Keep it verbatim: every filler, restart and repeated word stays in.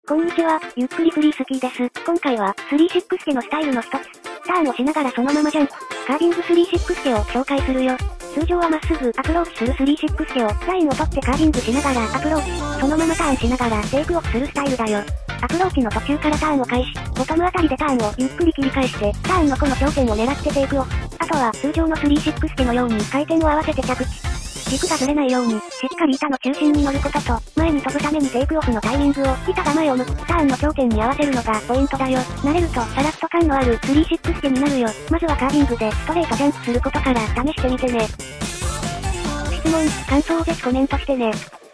こんにちは、ゆっくりスリースキーです。今回は、スリーシックスケのスタイルの一つ。ターンをしながらそのままジャンプ。カービングスリーシックスケを紹介するよ。通常はまっすぐアプローチするスリーシックスケをラインを取ってカービングしながらアプローチ。そのままターンしながらテイクオフするスタイルだよ。アプローチの途中からターンを開始。ボトムあたりでターンをゆっくり切り返して、ターンのこの頂点を狙ってテイクオフ。あとは通常のスリーシックスケのように回転を合わせて着地。軸がずれないように、しっかり板の中心に乗ることと、前に飛ぶためにテイクオフのタイミングを、板が前を向く、ターンの頂点に合わせるのがポイントだよ。慣れると、さらっと感のあるスリーシックスケになるよ。まずはカービングでストレートジャンプすることから試してみてね。質問、感想をぜひコメントしてね。